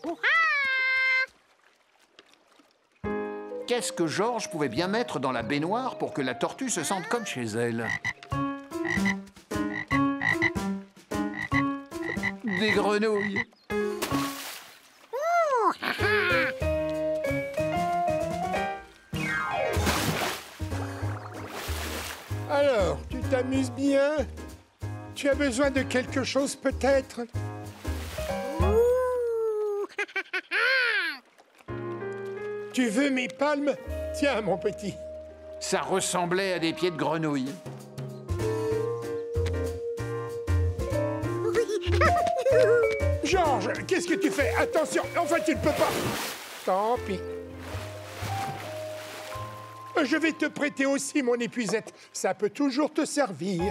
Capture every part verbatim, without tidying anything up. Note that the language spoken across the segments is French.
Qu'est-ce que Georges pouvait bien mettre dans la baignoire pour que la tortue se sente comme chez elle? Des grenouilles. Alors, tu t'amuses bien? Tu as besoin de quelque chose peut-être? Tu veux mes palmes? Tiens, mon petit. Ça ressemblait à des pieds de grenouille. Georges, qu'est-ce que tu fais? Attention, enfin tu ne peux pas. Tant pis. Je vais te prêter aussi mon épuisette. Ça peut toujours te servir.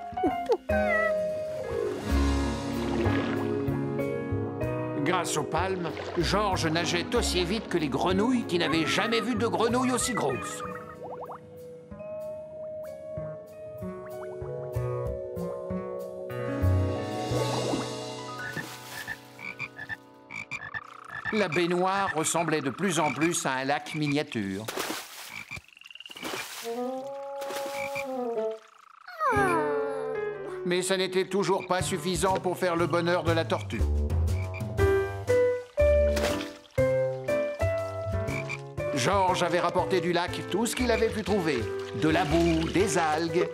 Grâce aux palmes, Georges nageait aussi vite que les grenouilles qui n'avaient jamais vu de grenouille aussi grosse. La baignoire ressemblait de plus en plus à un lac miniature. Mais ça n'était toujours pas suffisant pour faire le bonheur de la tortue. Georges avait rapporté du lac tout ce qu'il avait pu trouver. De la boue, des algues.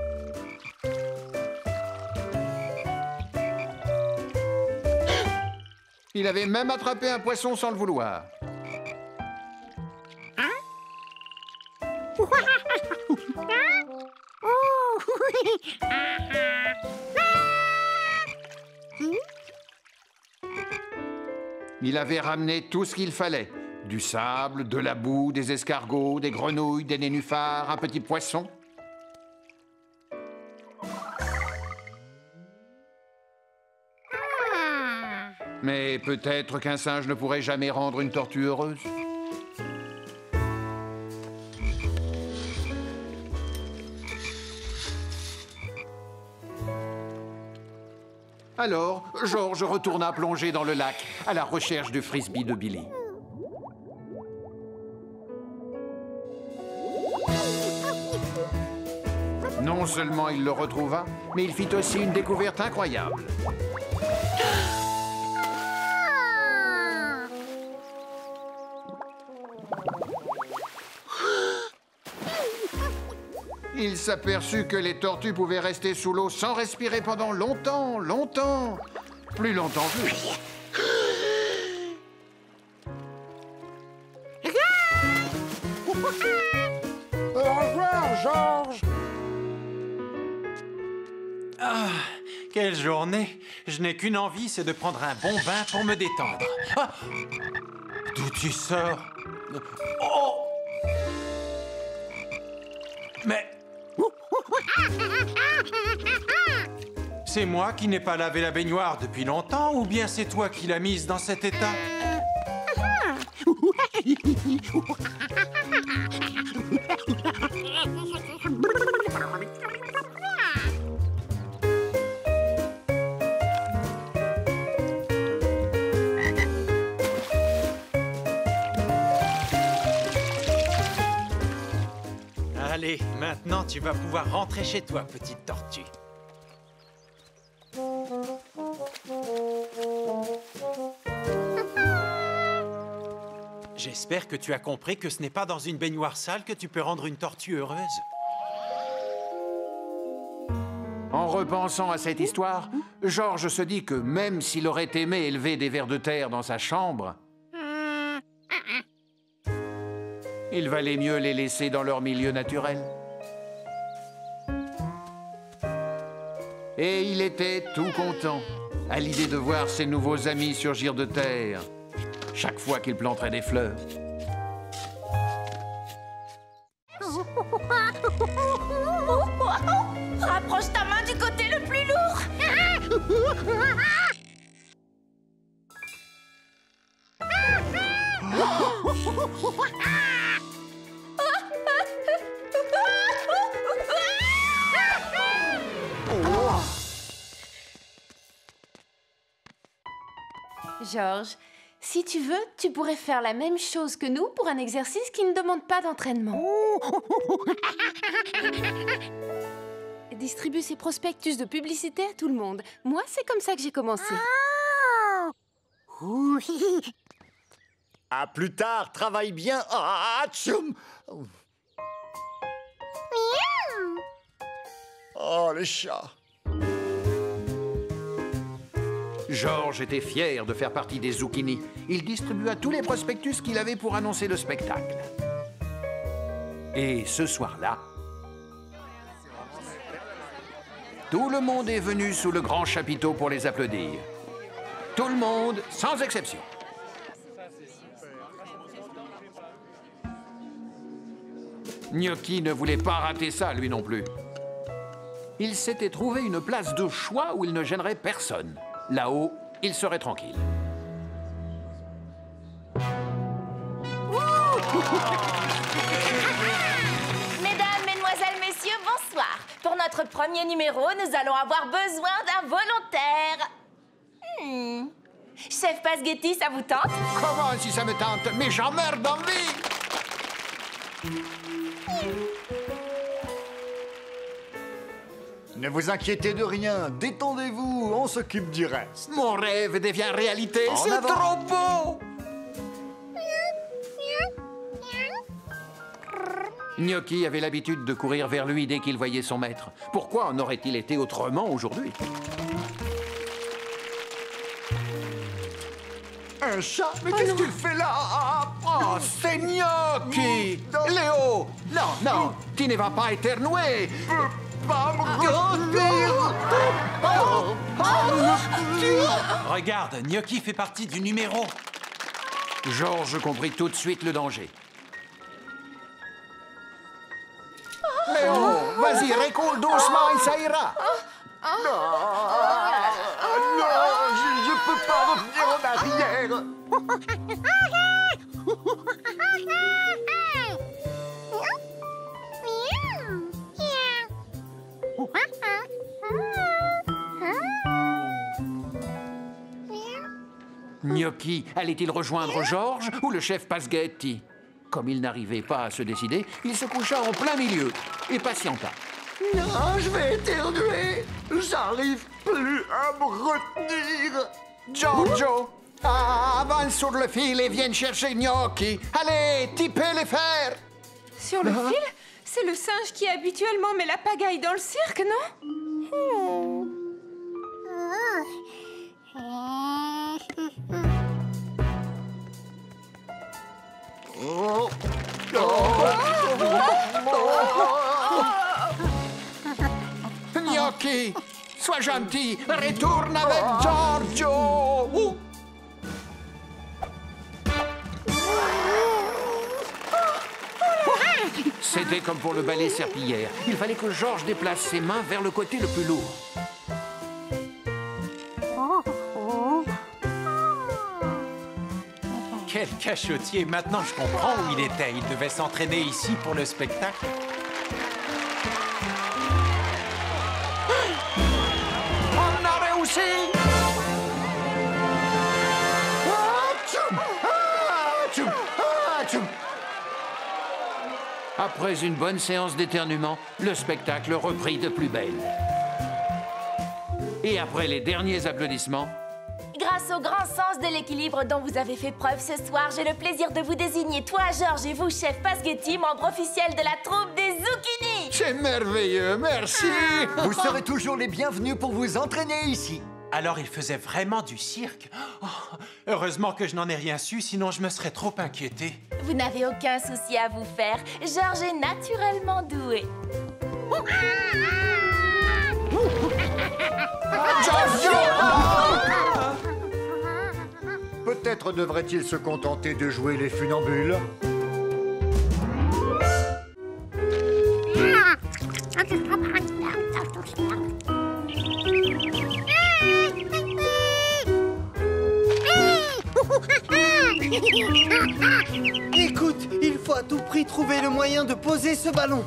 Il avait même attrapé un poisson sans le vouloir. Il avait ramené tout ce qu'il fallait. Du sable, de la boue, des escargots, des grenouilles, des nénuphars, un petit poisson. Mais peut-être qu'un singe ne pourrait jamais rendre une tortue heureuse. Alors, Georges retourna plonger dans le lac à la recherche du frisbee de Billy. Non seulement il le retrouva, mais il fit aussi une découverte incroyable. Il s'aperçut que les tortues pouvaient rester sous l'eau sans respirer pendant longtemps, longtemps, plus longtemps que lui. Au revoir, Georges. Ah, quelle journée! Je n'ai qu'une envie, c'est de prendre un bon bain pour me détendre. Ah, d'où tu sors? Oh! Mais... C'est moi qui n'ai pas lavé la baignoire depuis longtemps, ou bien c'est toi qui l'as mise dans cet état? Allez, maintenant tu vas pouvoir rentrer chez toi, petite tortue. J'espère que tu as compris que ce n'est pas dans une baignoire sale que tu peux rendre une tortue heureuse. En repensant à cette histoire, Georges se dit que même s'il aurait aimé élever des vers de terre dans sa chambre, il valait mieux les laisser dans leur milieu naturel. Et il était tout content à l'idée de voir ses nouveaux amis surgir de terre chaque fois qu'il planterait des fleurs. Rapproche ta main du côté le plus lourd. Georges, Si tu veux, tu pourrais faire la même chose que nous pour un exercice qui ne demande pas d'entraînement. Distribue ces prospectus de publicité à tout le monde. Moi, c'est comme ça que j'ai commencé. À plus tard, travaille bien. Ah, tchoum. Oh, les chats. Georges était fier de faire partie des Zucchini. Il distribua tous les prospectus qu'il avait pour annoncer le spectacle. Et ce soir-là, tout le monde est venu sous le grand chapiteau pour les applaudir. Tout le monde, sans exception. Gnocchi ne voulait pas rater ça, lui non plus. Il s'était trouvé une place de choix où il ne gênerait personne. Là-haut, il serait tranquille. Mesdames, mesdemoiselles, messieurs, bonsoir. Pour notre premier numéro, nous allons avoir besoin d'un volontaire. Hmm. Chef Pasghetti, ça vous tente? Comment si ça me tente? Mais j'en meurs d'envie! Ne vous inquiétez de rien, détendez-vous, on s'occupe du reste. Mon rêve devient réalité, En c'est avant. trop beau! Gnocchi avait l'habitude de courir vers lui dès qu'il voyait son maître. Pourquoi en aurait-il été autrement aujourd'hui? Un chat? Mais qu'est-ce qu'il fait là? Oh, c'est Gnocchi! Léo! Non, non, tu ne vas pas éternuer! Pas me retenir. Regarde, Gnocchi fait partie du numéro. Georges comprit tout de suite le danger. Léo, vas-y, récoule doucement et ça ira. Non, je, je peux pas revenir en arrière. Gnocchi allait-il rejoindre Georges ou le chef Pasghetti? Comme il n'arrivait pas à se décider, il se coucha en plein milieu et patienta. Non, je vais éternuer. J'arrive plus à me retenir. Giorgio, avance sur le fil et viens chercher Gnocchi. Allez, tu peux le faire. Sur le fil? C'est le singe qui habituellement met la pagaille dans le cirque, non? Oh. Gnocchi, sois gentil, retourne avec Giorgio. Ouh. C'était comme pour le balai serpillière. Il fallait que Georges déplace ses mains vers le côté le plus lourd. Quel cachotier! Maintenant, je comprends où il était. Il devait s'entraîner ici pour le spectacle. On a réussi! Après une bonne séance d'éternuement, le spectacle reprit de plus belle. Et après les derniers applaudissements, Grâce au grand sens de l'équilibre dont vous avez fait preuve ce soir, j'ai le plaisir de vous désigner, toi, Georges, et vous, chef Pasghetti, membre officiel de la troupe des Zucchini. c'est merveilleux, merci! Vous serez toujours les bienvenus pour vous entraîner ici. Alors, il faisait vraiment du cirque? Oh, heureusement que je n'en ai rien su, sinon je me serais trop inquiété. Vous n'avez aucun souci à vous faire. Georges est naturellement doué. Peut-être devrait-il se contenter de jouer les funambules. Écoute, il faut à tout prix trouver le moyen de poser ce ballon.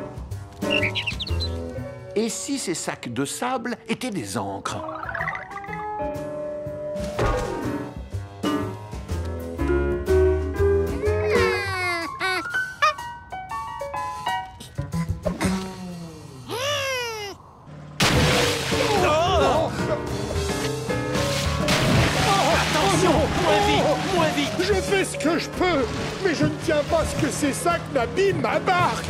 Et si ces sacs de sable étaient des encres? Moins vite, moins vite. Je fais ce que je peux, mais je ne tiens pas ce que ces sacs n'abîment ma barque.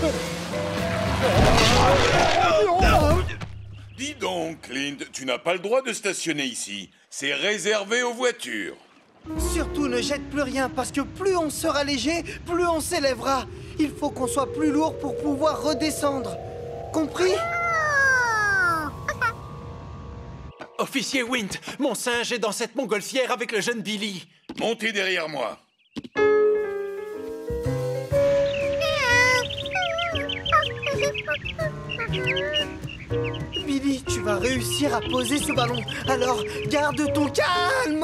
Dis donc, Clint, tu n'as pas le droit de stationner ici. C'est réservé aux voitures. Surtout ne jette plus rien, parce que plus on sera léger, plus on s'élèvera. Il faut qu'on soit plus lourd pour pouvoir redescendre. Compris? Officier Wint, mon singe est dans cette montgolfière avec le jeune Billy. Montez derrière moi. Billy, tu vas réussir à poser ce ballon. Alors, garde ton calme.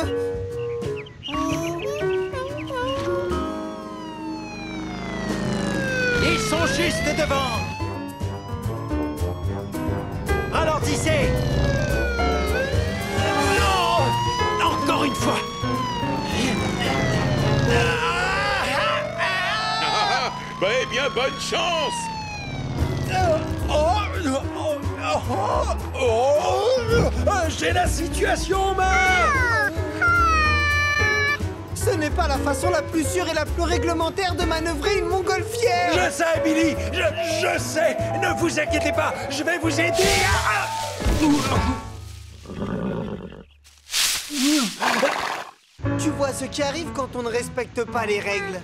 Ils sont juste devant. Ralentissez. Non! Encore une fois. Bah, eh bien, bonne chance. J'ai la situation en main. Ce n'est pas la façon la plus sûre et la plus réglementaire de manœuvrer une montgolfière. Je sais, Billy. Je, je sais. Ne vous inquiétez pas. Je vais vous aider. Tu vois ce qui arrive quand on ne respecte pas les règles.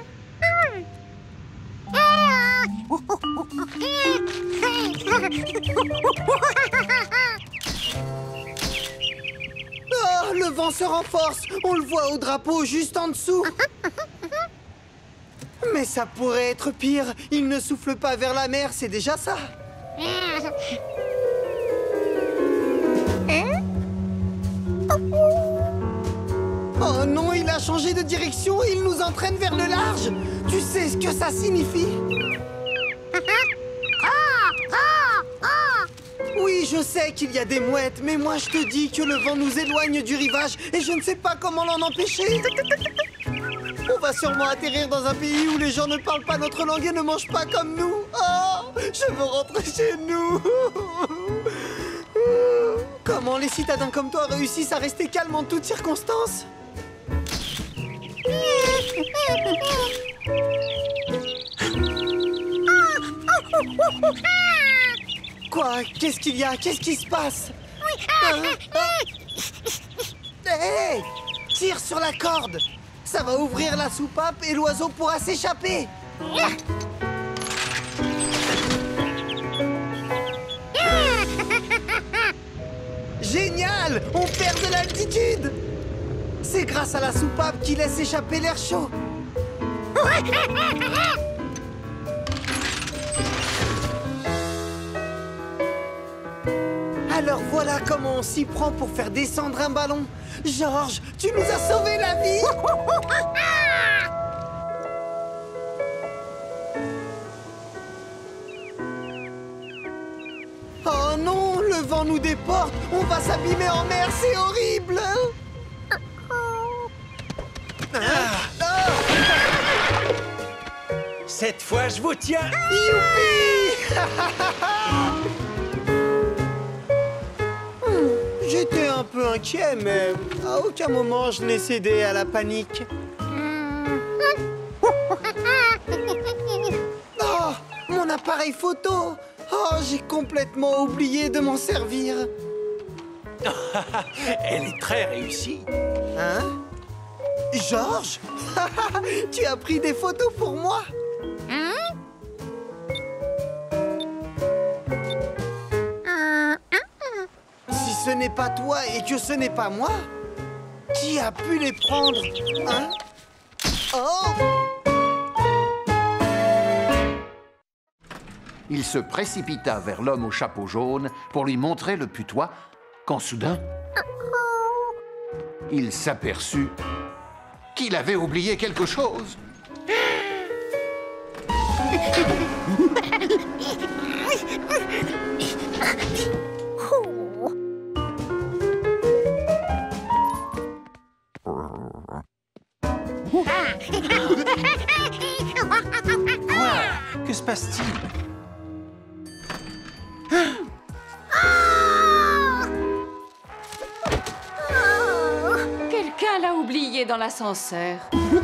Oh, le vent se renforce. On le voit au drapeau juste en dessous. Mais ça pourrait être pire. Il ne souffle pas vers la mer, c'est déjà ça. Oh non, il a changé de direction et il nous entraîne vers le large. Tu sais ce que ça signifie? Oui, je sais qu'il y a des mouettes, mais moi je te dis que le vent nous éloigne du rivage et je ne sais pas comment l'en empêcher. On va sûrement atterrir dans un pays où les gens ne parlent pas notre langue et ne mangent pas comme nous. Oh, je veux rentrer chez nous. Comment les citadins comme toi réussissent à rester calmes en toutes circonstances? Quoi? Qu'est-ce qu'il y a? Qu'est-ce qui se passe? Hein? Hé! Tire sur la corde! Ça va ouvrir la soupape et l'oiseau pourra s'échapper! Génial! On perd de l'altitude! C'est grâce à la soupape qui laisse échapper l'air chaud! Alors voilà comment on s'y prend pour faire descendre un ballon. Georges, tu nous as sauvé la vie. Oh non, le vent nous déporte. On va s'abîmer en mer, c'est horrible. Ah. Ah. Cette fois, je vous tiens. Youpi. J'étais un peu inquiet, mais à aucun moment je n'ai cédé à la panique. Oh, mon appareil photo! Oh, j'ai complètement oublié de m'en servir. Elle est très réussie. Hein? Georges? Tu as pris des photos pour moi? Si ce n'est pas toi et que ce n'est pas moi, qui a pu les prendre? Hein? Oh! Il se précipita vers l'homme au chapeau jaune pour lui montrer le putois, quand soudain, il s'aperçut qu'il avait oublié quelque chose. Quoi? Que se passe-t-il? Quelqu'un Elle a oublié dans l'ascenseur.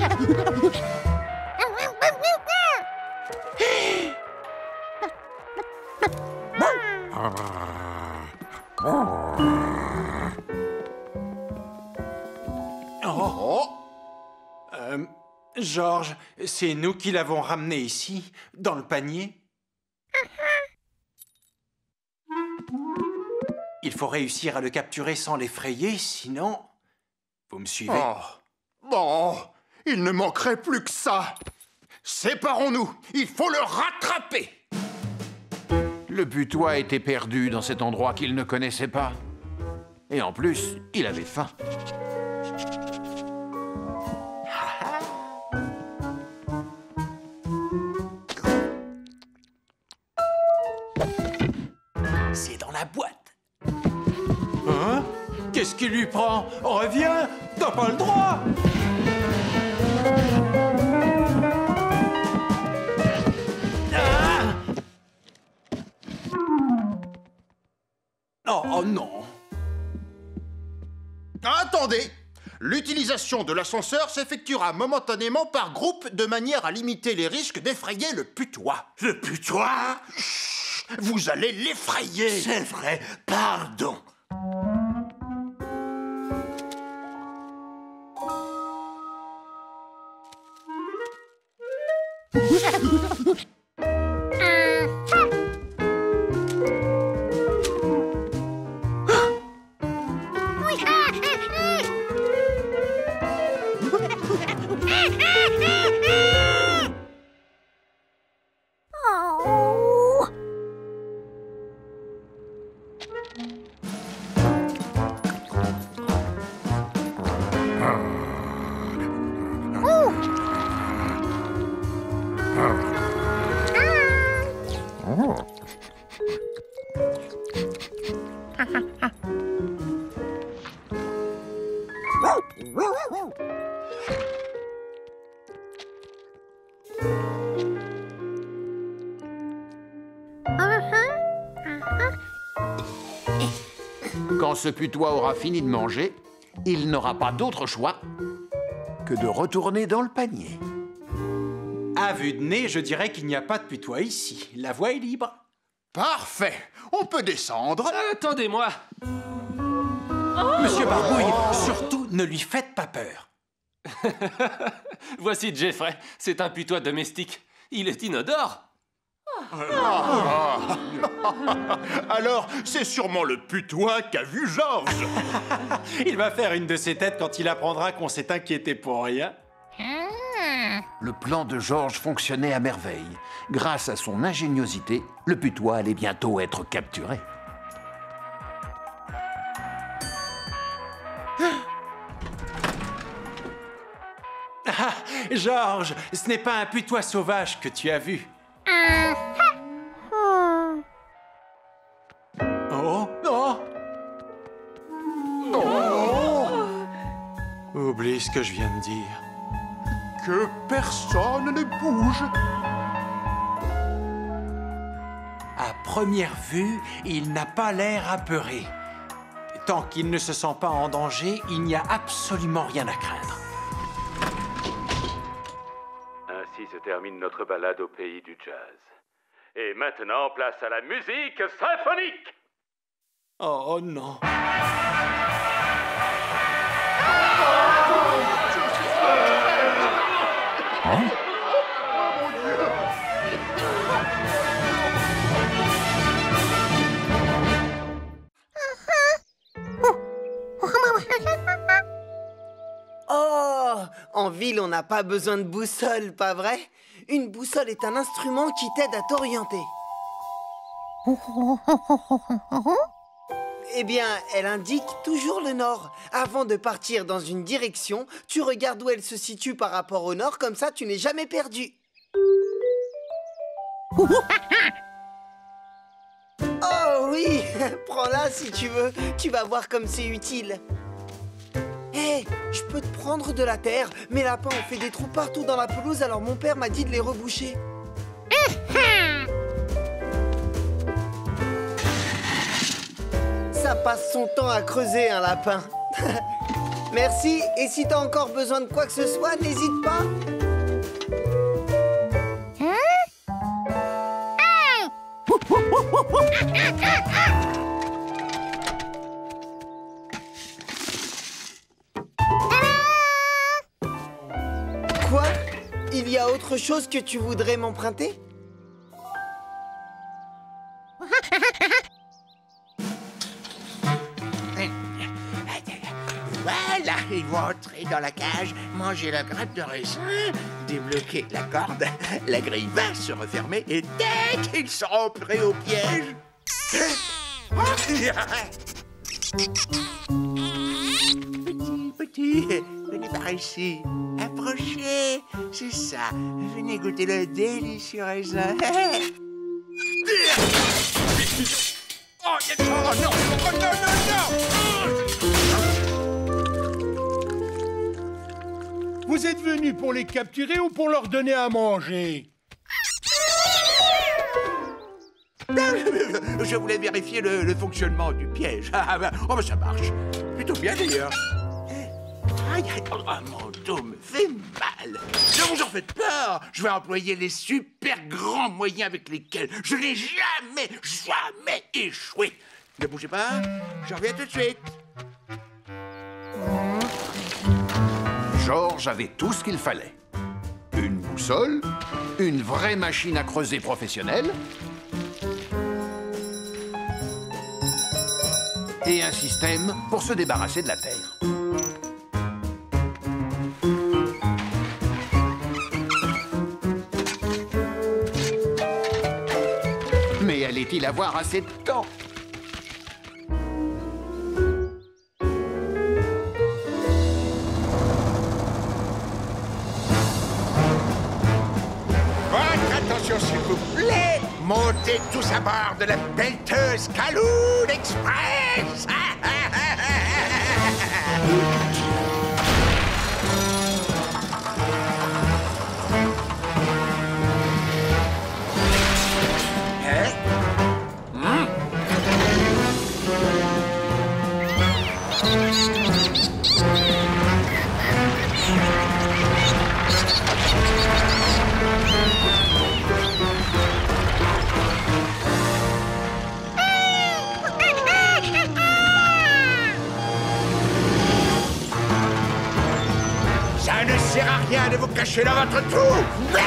Oh. Euh, Georges, c'est nous qui l'avons ramené ici, dans le panier. Il faut réussir à le capturer sans l'effrayer, sinon... Vous me suivez? Oh. Bon, il ne manquerait plus que ça. Séparons-nous, il faut le rattraper. Le putois était perdu dans cet endroit qu'il ne connaissait pas. Et en plus, il avait faim. C'est dans la boîte. Hein? Qu'est-ce qui lui prend? Reviens! T'as pas le droit! Ah! Oh, oh non! Attendez! L'utilisation de l'ascenseur s'effectuera momentanément par groupe de manière à limiter les risques d'effrayer le putois. Le putois? Chut, vous allez l'effrayer. C'est vrai, pardon. Quand ce putois aura fini de manger, il n'aura pas d'autre choix que de retourner dans le panier. À vue de nez, je dirais qu'il n'y a pas de putois ici. La voie est libre. Parfait. On peut descendre. Attendez-moi. Monsieur Barbouille, surtout ne lui faites pas peur. Voici Jeffrey. C'est un putois domestique. Il est inodore. Ah. Alors, c'est sûrement le putois qu'a vu Georges. Il va faire une de ses têtes quand il apprendra qu'on s'est inquiété pour rien. Le plan de Georges fonctionnait à merveille. Grâce à son ingéniosité, le putois allait bientôt être capturé. Ah, Georges, ce n'est pas un putois sauvage que tu as vu. Oh, oh. Oh. Oublie ce que je viens de dire. Que personne ne bouge. À première vue, il n'a pas l'air apeuré. Tant qu'il ne se sent pas en danger, il n'y a absolument rien à craindre. Ainsi se termine notre balade au pays du jazz. Et maintenant, place à la musique symphonique! Oh, oh non. Hein? Oh, en ville, on n'a pas besoin de boussole, pas vrai? Une boussole est un instrument qui t'aide à t'orienter. Eh bien, elle indique toujours le nord. Avant de partir dans une direction, tu regardes où elle se situe par rapport au nord, comme ça tu n'es jamais perdu. Oh oui, prends-la si tu veux, tu vas voir comme c'est utile. Hé, hey, je peux te prendre de la terre. Mes lapins ont fait des trous partout dans la pelouse, alors mon père m'a dit de les reboucher. Ça passe son temps à creuser un lapin. Merci, et si t'as encore besoin de quoi que ce soit, n'hésite pas. Quoi? Il y a autre chose que tu voudrais m'emprunter? Voilà, ils vont entrer dans la cage, manger la grappe de raisin, débloquer la corde, la grille va se refermer et dès qu'ils seront prêts au piège... Petit, petit, venez par ici, approchez, c'est ça, venez goûter le délicieux raisin. Oh, non, non, oh, non, non, non! Vous êtes venus pour les capturer ou pour leur donner à manger? Je voulais vérifier le, le fonctionnement du piège. Ah, bah, oh, bah, ça marche. Plutôt bien, d'ailleurs. Aïe, aïe, oh, mon dos me fait mal. Ne vous en faites peur. Je vais employer les super grands moyens avec lesquels je n'ai jamais, jamais échoué. Ne bougez pas, je reviens tout de suite. George avait tout ce qu'il fallait. Une boussole, une vraie machine à creuser professionnelle et un système pour se débarrasser de la Terre. Mais allait-il avoir assez de temps? S'il vous plaît, montez tous à bord de la pelleteuse Kaloon Express. Hein? Hmm? Ça ne sert à rien de vous cacher dans votre trou.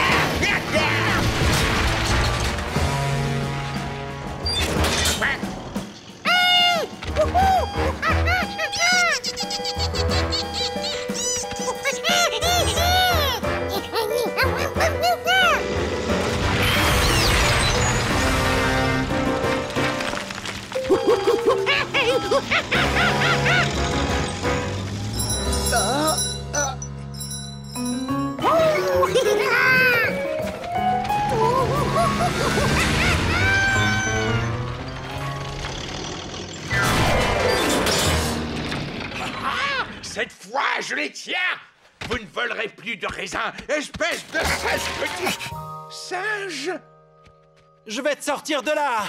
Cette fois, je les tiens. Vous ne volerez plus de raisin, espèce de sage petit singe. Je vais te sortir de là.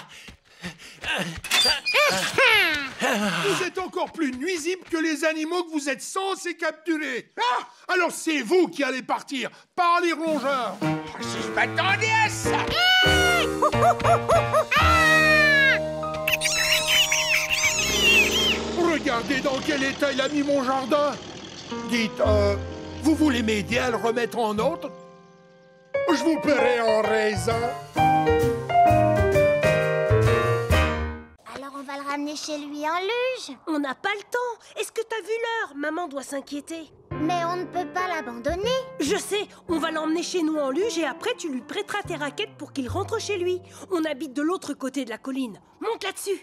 Vous êtes encore plus nuisible que les animaux que vous êtes censés capturer. Ah! Alors c'est vous qui allez partir, pas les rongeurs. Si je m'attendais à ça. Regardez dans quel état il a mis mon jardin. Dites, euh, vous voulez m'aider à le remettre en ordre? Je vous paierai en raisin. Alors on va le ramener chez lui en luge. On n'a pas le temps. Est-ce que t'as vu l'heure? Maman doit s'inquiéter. Mais on ne peut pas l'abandonner. Je sais, on va l'emmener chez nous en luge et après tu lui prêteras tes raquettes pour qu'il rentre chez lui. On habite de l'autre côté de la colline. Monte là-dessus.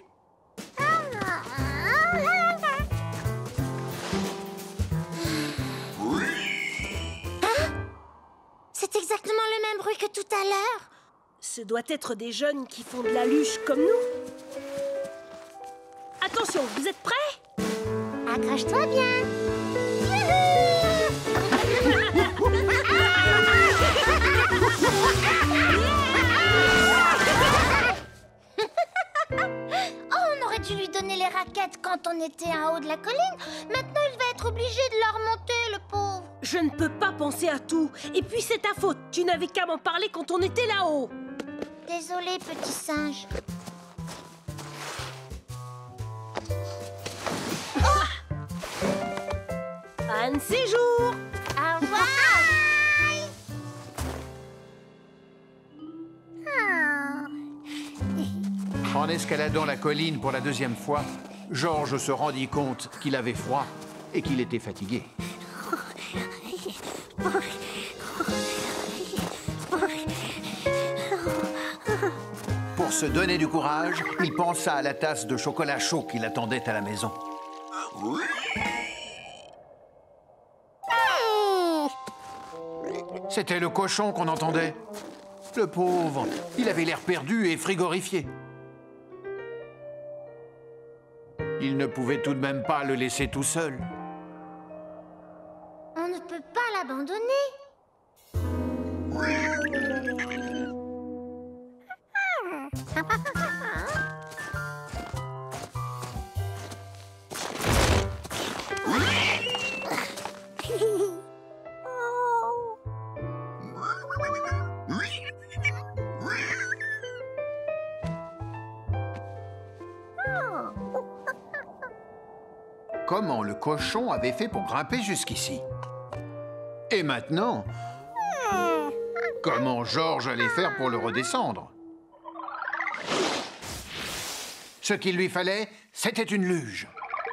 C'est exactement le même bruit que tout à l'heure. Ce doit être des jeunes qui font de la luge comme nous. Attention, vous êtes prêts? Accroche-toi bien. Oh, on aurait dû lui donner les raquettes quand on était en haut de la colline. Maintenant, il va être obligé de Je ne peux pas penser à tout. Et puis c'est ta faute. Tu n'avais qu'à m'en parler quand on était là-haut. Désolé, petit singe. Anne séjour. Au revoir. En escaladant la colline pour la deuxième fois, Georges se rendit compte qu'il avait froid et qu'il était fatigué. Pour se donner du courage, il pensa à la tasse de chocolat chaud qui l'attendait à la maison. C'était le cochon qu'on entendait. Le pauvre, il avait l'air perdu et frigorifié. Il ne pouvait tout de même pas le laisser tout seul. On ne peut pas l'abandonner. Comment le cochon avait fait pour grimper jusqu'ici? Et maintenant, comment Georges allait faire pour le redescendre? Ce qu'il lui fallait, c'était une luge.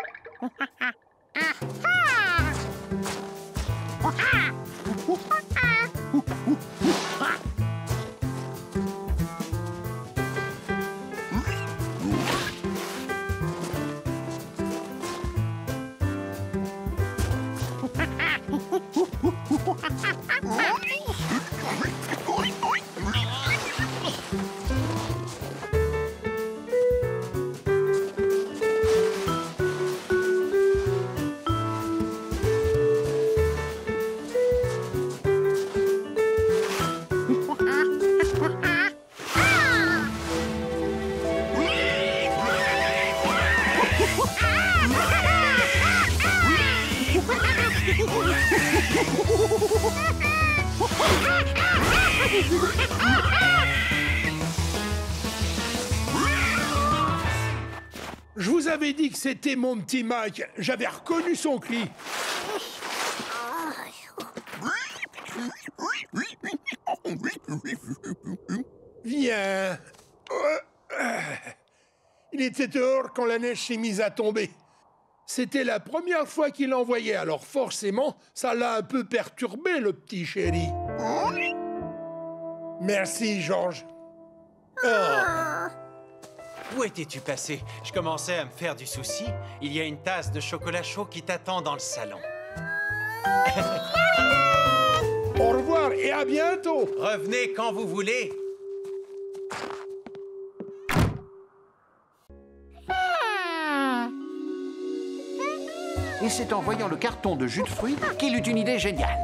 Je vous avais dit que c'était mon petit Mike. J'avais reconnu son cri. Viens. Il était dehors quand la neige s'est mise à tomber. C'était la première fois qu'il l'envoyait, alors forcément, ça l'a un peu perturbé, le petit chéri. Merci, Georges. Oh. Où étais-tu passé? Je commençais à me faire du souci. Il y a une tasse de chocolat chaud qui t'attend dans le salon. Au revoir et à bientôt. Revenez quand vous voulez. Et c'est en voyant le carton de jus de fruits qu'il eut une idée géniale.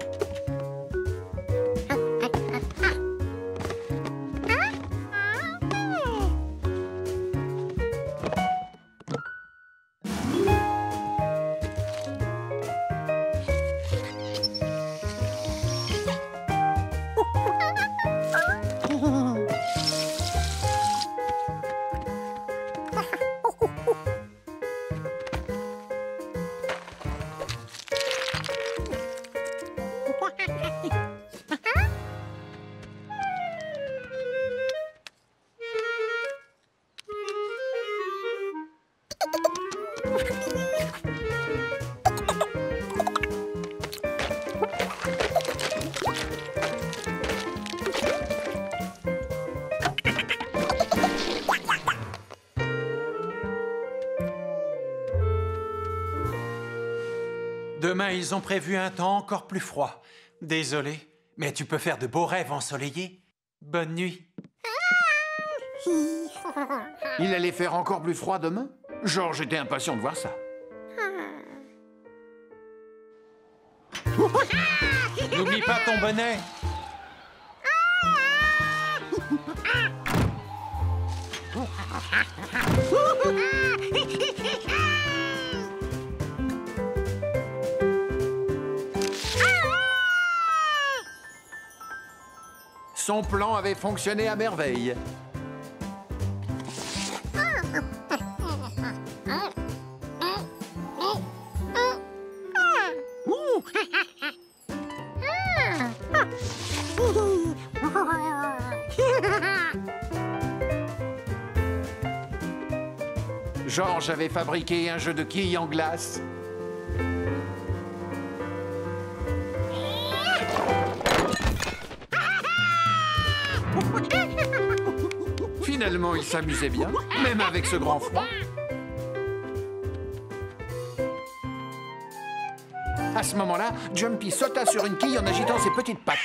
Demain, ils ont prévu un temps encore plus froid. Désolé, mais tu peux faire de beaux rêves ensoleillés. Bonne nuit. Il allait faire encore plus froid demain? Georges était impatient de voir ça. N'oublie pas ton bonnet. Ah! Son plan avait fonctionné à merveille. Georges avait fabriqué un jeu de quilles en glace. Finalement, il s'amusait bien, même avec ce grand froid. À ce moment-là, Jumpy sauta sur une quille en agitant ses petites pattes.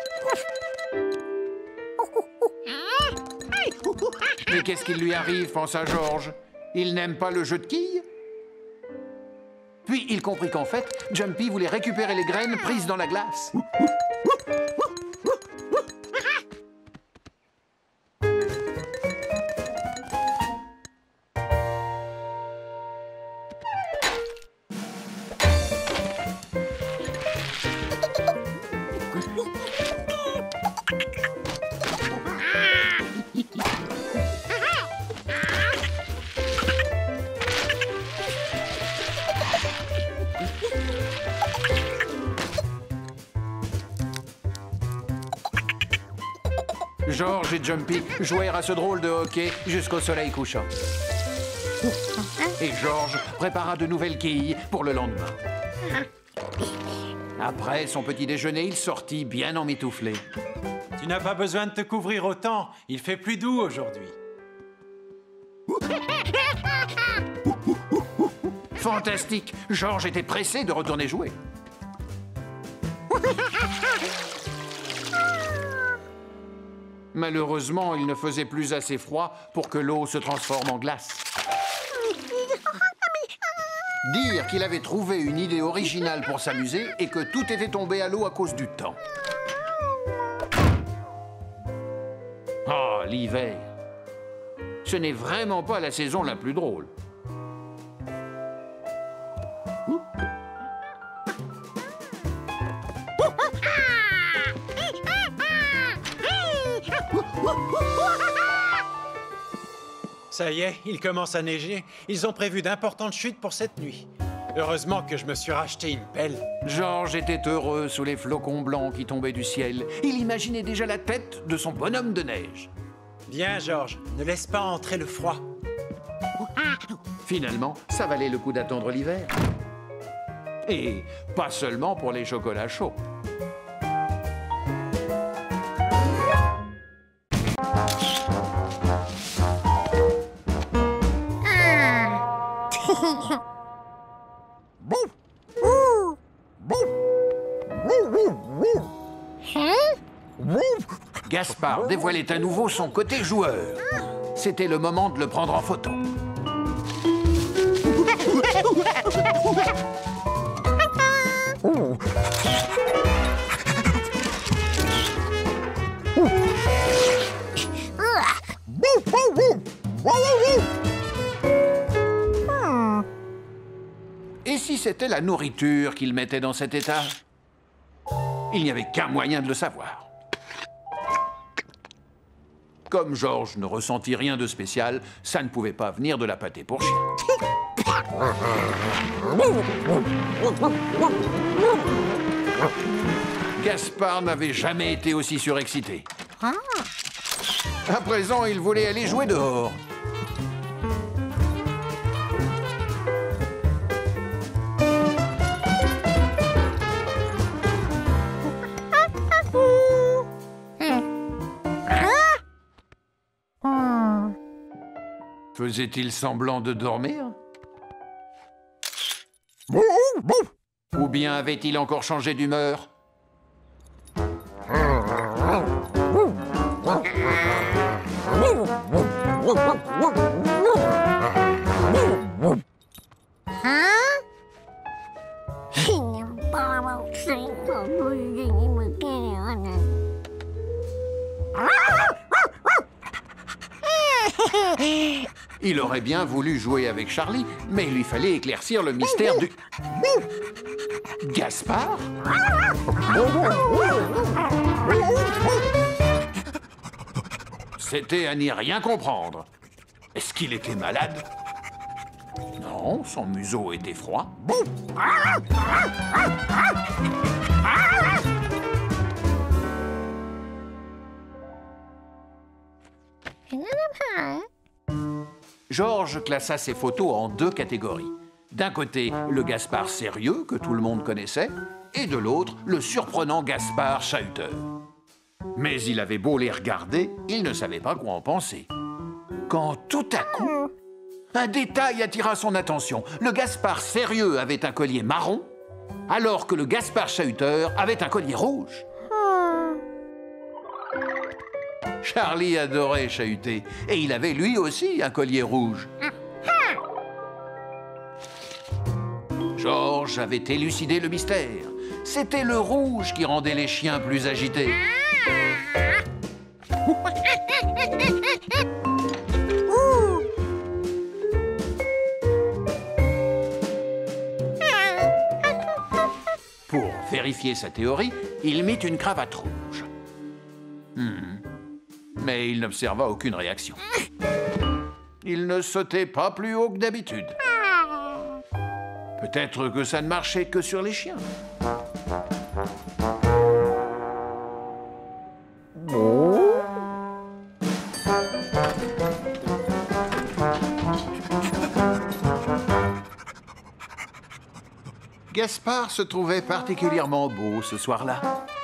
Mais qu'est-ce qui lui arrive, pensa Georges? Il n'aime pas le jeu de quilles? Puis il comprit qu'en fait, Jumpy voulait récupérer les graines prises dans la glace. Georges et Jumpy jouèrent à ce drôle de hockey jusqu'au soleil couchant. Et Georges prépara de nouvelles quilles pour le lendemain. Après son petit déjeuner, il sortit bien emmitouflé. Tu n'as pas besoin de te couvrir autant. Il fait plus doux aujourd'hui. Fantastique! Georges était pressé de retourner jouer. Malheureusement, il ne faisait plus assez froid pour que l'eau se transforme en glace. Dire qu'il avait trouvé une idée originale pour s'amuser et que tout était tombé à l'eau à cause du temps. Ah, l'hiver! Ce n'est vraiment pas la saison la plus drôle. Ça y est, il commence à neiger. Ils ont prévu d'importantes chutes pour cette nuit. Heureusement que je me suis racheté une pelle. Georges était heureux sous les flocons blancs qui tombaient du ciel. Il imaginait déjà la tête de son bonhomme de neige. Viens, Georges, ne laisse pas entrer le froid. Finalement, ça valait le coup d'attendre l'hiver. Et pas seulement pour les chocolats chauds. Gaspard dévoilait à nouveau son côté joueur. C'était le moment de le prendre en photo. Et si c'était la nourriture qu'il mettait dans cet état? Il n'y avait qu'un moyen de le savoir. Comme Georges ne ressentit rien de spécial, ça ne pouvait pas venir de la pâtée pour chien. Gaspard n'avait jamais été aussi surexcité. À présent, il voulait aller jouer dehors. Faisait-il semblant de dormir? Ou bien avait-il encore changé d'humeur? Il aurait bien voulu jouer avec Charlie, mais il lui fallait éclaircir le mystère du... Gaspard? C'était à n'y rien comprendre. Est-ce qu'il était malade? Non, son museau était froid. Georges classa ses photos en deux catégories. D'un côté, le Gaspard sérieux, que tout le monde connaissait, et de l'autre, le surprenant Gaspard chahuteur. Mais il avait beau les regarder, il ne savait pas quoi en penser. Quand tout à coup, un détail attira son attention. Le Gaspard sérieux avait un collier marron, alors que le Gaspard chahuteur avait un collier rouge. Charlie adorait chahuter, et il avait lui aussi un collier rouge. Georges avait élucidé le mystère. C'était le rouge qui rendait les chiens plus agités. Pour vérifier sa théorie, il mit une cravate rouge. Hmm. Mais il n'observa aucune réaction. Il ne sautait pas plus haut que d'habitude. Peut-être que ça ne marchait que sur les chiens. Gaspard se trouvait particulièrement beau ce soir-là.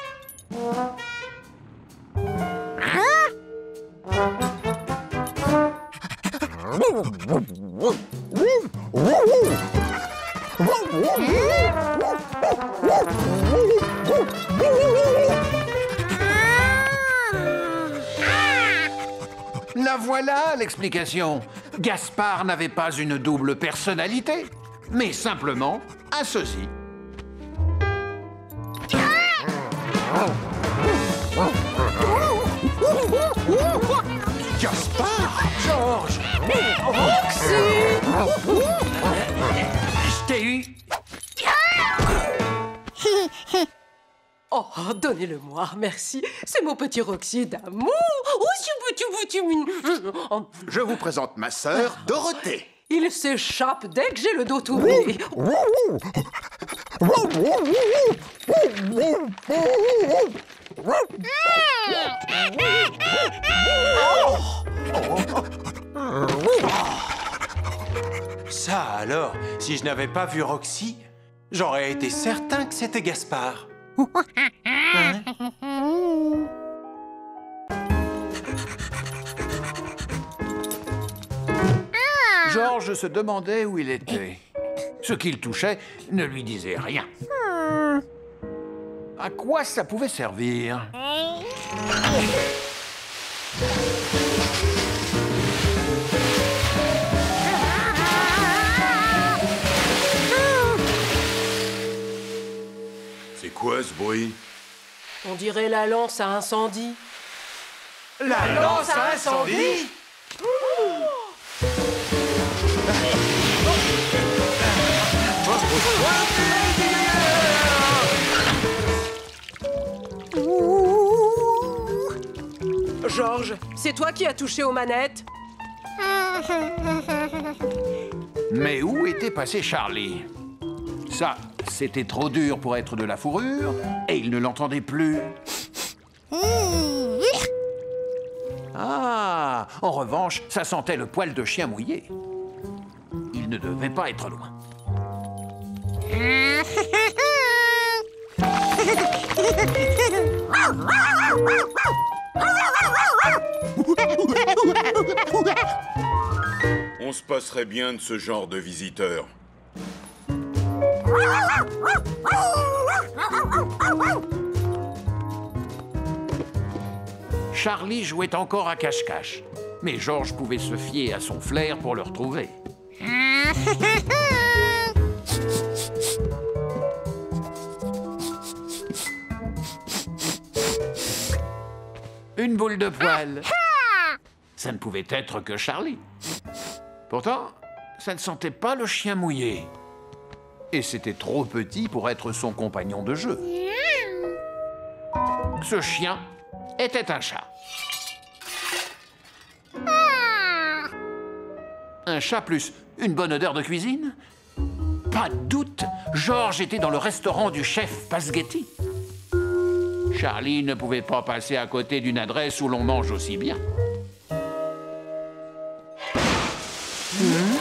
La voilà, l'explication. Gaspard n'avait pas une double personnalité, mais simplement un sosie. Gaspard, Georges, Roxy, je t'ai eu. Oh, donnez-le-moi, merci. C'est mon petit Roxy d'amour. Oh, si petit, petit, Je vous présente ma sœur, Dorothée. Il s'échappe dès que j'ai le dos tourné. Ça alors, si je n'avais pas vu Roxy, j'aurais été certain que c'était Gaspard. Hein? Georges se demandait où il était. Ce qu'il touchait ne lui disait rien. À quoi ça pouvait servir? C'est quoi ce bruit? On dirait la lance à incendie. La lance à incendie? Georges, c'est toi qui as touché aux manettes? Mais où était passé Charlie? Ça, c'était trop dur pour être de la fourrure, et il ne l'entendait plus. Ah, en revanche, ça sentait le poil de chien mouillé. Il ne devait pas être loin. On se passerait bien de ce genre de visiteurs. Charlie jouait encore à cache-cache, mais Georges pouvait se fier à son flair pour le retrouver. Une boule de poil. Ça ne pouvait être que Charlie. Pourtant, ça ne sentait pas le chien mouillé. Et c'était trop petit pour être son compagnon de jeu. Ce chien était un chat. Un chat plus une bonne odeur de cuisine? Pas de doute, George était dans le restaurant du chef Pasghetti. Charlie ne pouvait pas passer à côté d'une adresse où l'on mange aussi bien. Mmh.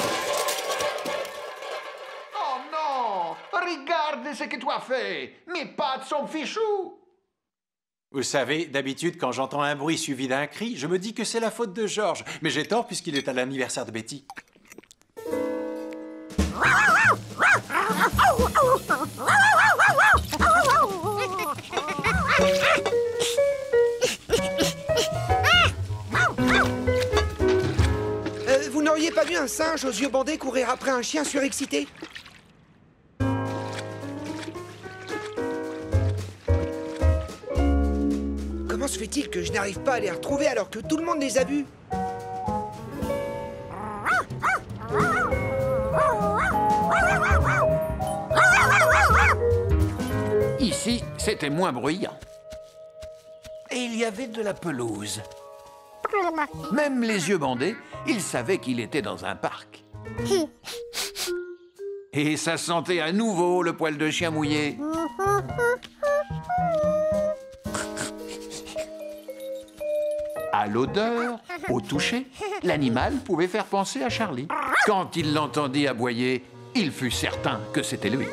Oh non! Regarde ce que tu as fait! Mes pattes sont fichous! Vous savez, d'habitude, quand j'entends un bruit suivi d'un cri, je me dis que c'est la faute de George. Mais j'ai tort puisqu'il est à l'anniversaire de Betty. Euh, vous n'auriez pas vu un singe aux yeux bandés courir après un chien surexcité? Comment se fait-il que je n'arrive pas à les retrouver alors que tout le monde les a vus? Ici, c'était moins bruyant. Et il y avait de la pelouse. Même les yeux bandés, il savait qu'il était dans un parc. Et ça sentait à nouveau le poil de chien mouillé. À l'odeur, au toucher, l'animal pouvait faire penser à Charlie. Quand il l'entendit aboyer, il fut certain que c'était lui.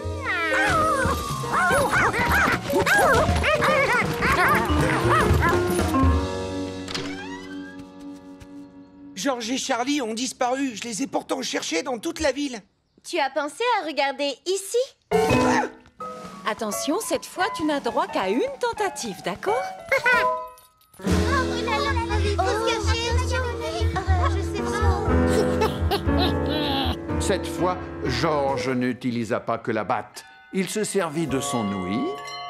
George et Charlie ont disparu. Je les ai pourtant cherchés dans toute la ville. Tu as pensé à regarder ici? Attention, cette fois, tu n'as droit qu'à une tentative, d'accord? Cette fois, George n'utilisa pas que la batte. Il se servit de son ouïe.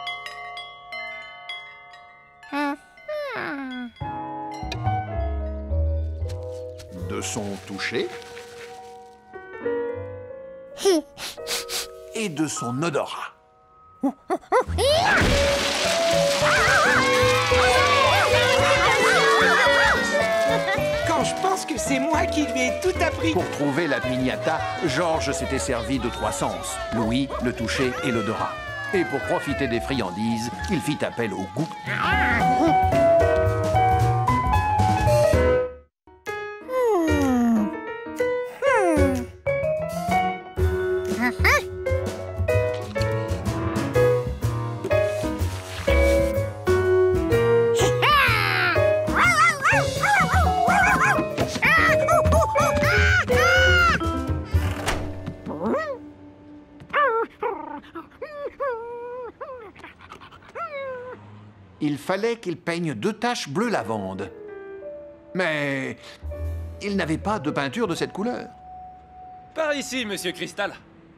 De son toucher. Et de son odorat. Quand je pense que c'est moi qui lui ai tout appris. Pour trouver la piñata, George s'était servi de trois sens, l'ouïe, le toucher et l'odorat. Et pour profiter des friandises, il fit appel au goût. Il fallait qu'il peigne deux taches bleu lavande. Mais il n'avait pas de peinture de cette couleur. Par ici, Monsieur Cristal.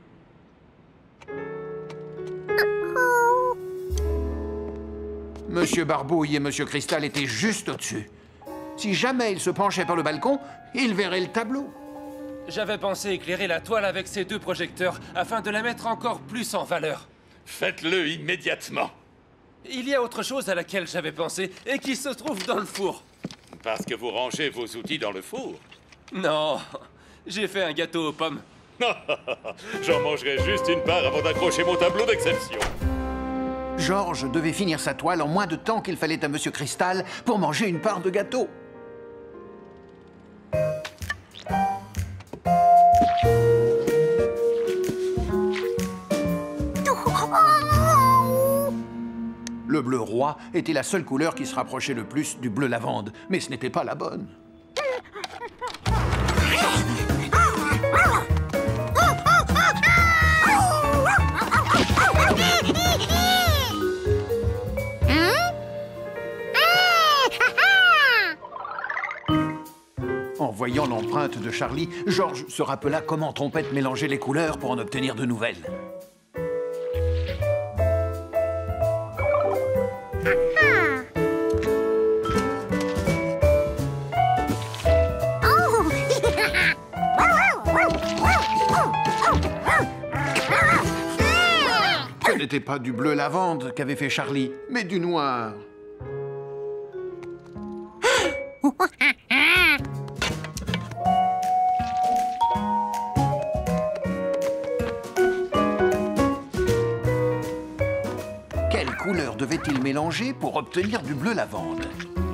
Monsieur Barbouille et Monsieur Cristal étaient juste au-dessus. Si jamais il se penchait par le balcon, il verrait le tableau. J'avais pensé éclairer la toile avec ces deux projecteurs afin de la mettre encore plus en valeur. Faites-le immédiatement. Il y a autre chose à laquelle j'avais pensé et qui se trouve dans le four. Parce que vous rangez vos outils dans le four? Non, j'ai fait un gâteau aux pommes. J'en mangerai juste une part avant d'accrocher mon tableau d'exception. George devait finir sa toile en moins de temps qu'il fallait à Monsieur Cristal pour manger une part de gâteau. Le bleu roi était la seule couleur qui se rapprochait le plus du bleu lavande, mais ce n'était pas la bonne. En voyant l'empreinte de Charlie, George se rappela comment Trompette mélangeait les couleurs pour en obtenir de nouvelles. Ce n'était pas du bleu lavande qu'avait fait Charlie, mais du noir. quelle couleur devait-il mélanger pour obtenir du bleu lavande?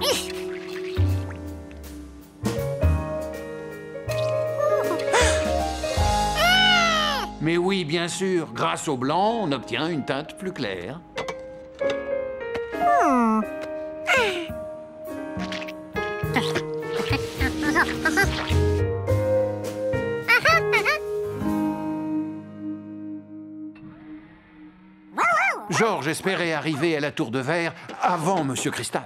Mais oui, bien sûr, grâce au blanc, on obtient une teinte plus claire. Georges espérait arriver à la tour de verre avant Monsieur Cristal.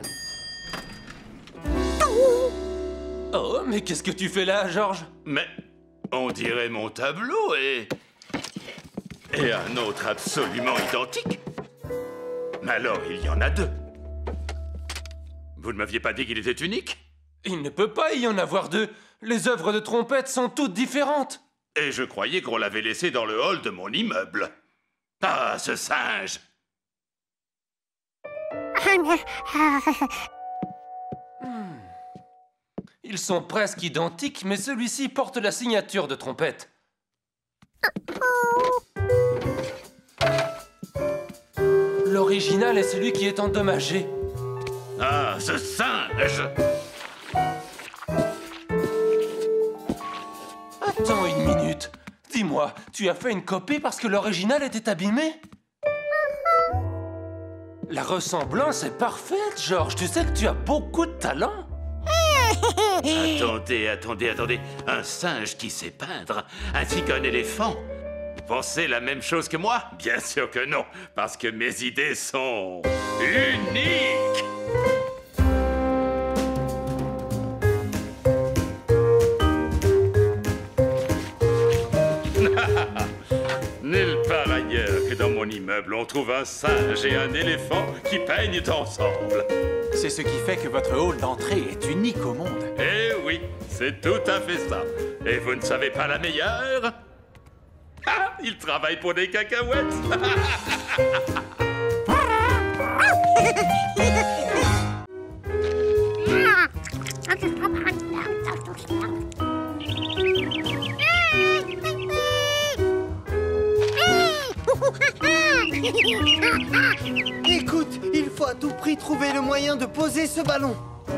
Oh, mais qu'est-ce que tu fais là, Georges? Mais on dirait mon tableau et... et un autre absolument identique. Mais alors, il y en a deux. Vous ne m'aviez pas dit qu'il était unique? Il ne peut pas y en avoir deux. Les œuvres de trompette sont toutes différentes. Et je croyais qu'on l'avait laissé dans le hall de mon immeuble. Ah, ce singe! Hmm. Ils sont presque identiques, mais celui-ci porte la signature de trompette. L'original est celui qui est endommagé. Ah, ce singe! Attends une minute. Dis-moi, tu as fait une copie parce que l'original était abîmé? La ressemblance est parfaite, Georges. Tu sais que tu as beaucoup de talent. Attendez, attendez, attendez. Un singe qui sait peindre, ainsi qu'un éléphant. Vous pensez la même chose que moi? Bien sûr que non, parce que mes idées sont... uniques! Nulle part ailleurs que dans mon immeuble, on trouve un singe et un éléphant qui peignent ensemble. C'est ce qui fait que votre hall d'entrée est unique au monde. Eh oui, c'est tout à fait ça. Et vous ne savez pas la meilleure? Ah, il travaille pour des cacahuètes. Écoute, il faut à tout prix trouver le moyen de poser ce ballon.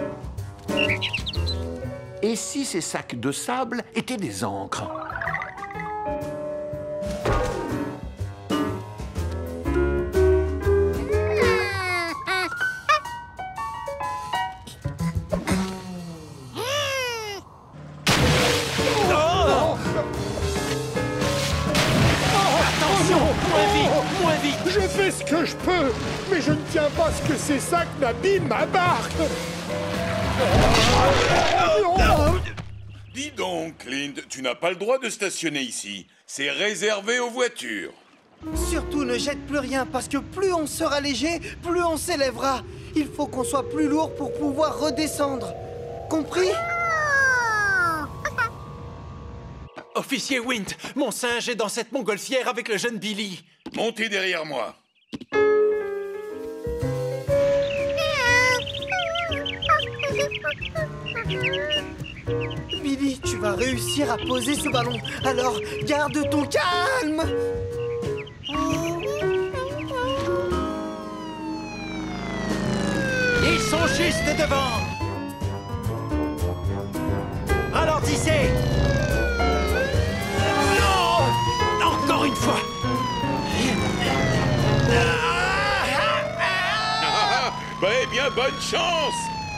Et si ces sacs de sable étaient des encres? Je fais ce que je peux, mais je ne tiens pas ce que ces sacs n'abîment ma barque. Dis donc, Clint, tu n'as pas le droit de stationner ici. C'est réservé aux voitures. Surtout ne jette plus rien, parce que plus on sera léger, plus on s'élèvera. Il faut qu'on soit plus lourd pour pouvoir redescendre. Compris? Officier Wint, mon singe est dans cette montgolfière avec le jeune Billy. Montez derrière moi. Billy, tu vas réussir à poser ce ballon. Alors, garde ton calme. Ils sont juste devant. Ralentissez. Non! Encore une fois. Bah, eh bien, bonne chance.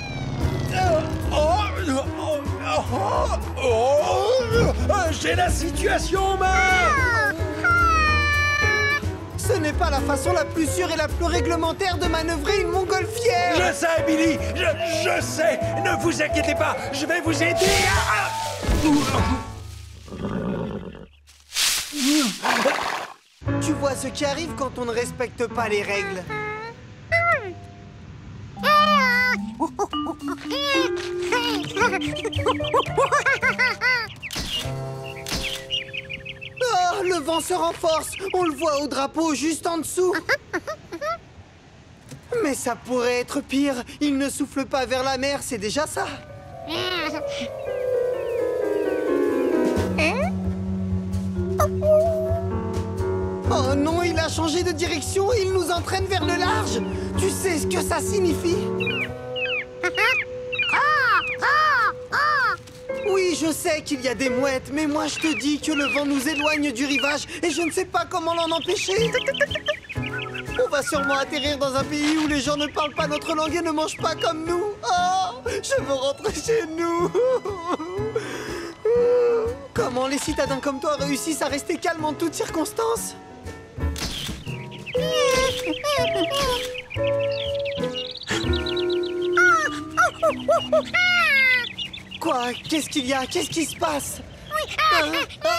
Oh, oh, oh, oh, oh, j'ai la situation en main. Ce n'est pas la façon la plus sûre et la plus réglementaire de manœuvrer une montgolfière. Je sais, Billy, je, je sais. Ne vous inquiétez pas, je vais vous aider. Tu vois ce qui arrive quand on ne respecte pas les règles. Oh, le vent se renforce. On le voit au drapeau juste en dessous. Mais ça pourrait être pire. Il ne souffle pas vers la mer, c'est déjà ça. Oh non, il a changé de direction et il nous entraîne vers le large. Tu sais ce que ça signifie? Oui, je sais qu'il y a des mouettes, mais moi je te dis que le vent nous éloigne du rivage et je ne sais pas comment l'en empêcher. On va sûrement atterrir dans un pays où les gens ne parlent pas notre langue et ne mangent pas comme nous. Oh, je veux rentrer chez nous. Comment les citadins comme toi réussissent à rester calmes en toutes circonstances? Quoi? Qu'est-ce qu'il y a? Qu'est-ce qui se passe? Hein?